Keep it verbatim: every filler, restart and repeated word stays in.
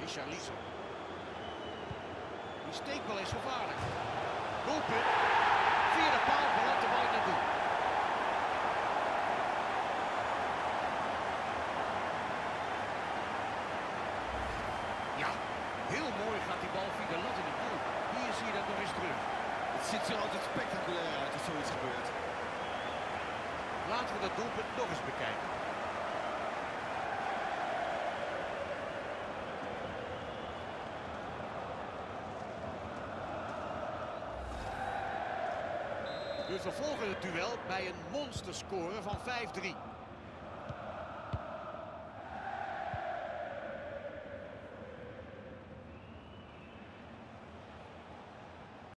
Richarlison. Die steekbal is gevaarlijk. Doelpunt. Vierde paal, belandt de bal in het doel. Ja, heel mooi gaat die bal via de lat in het doel. Hier zie je dat nog eens terug. Het ziet er altijd spectaculair uit als zoiets gebeurt. Laten we dat doelpunt nog eens bekijken. We vervolgen het duel bij een monsterscore van vijf drie.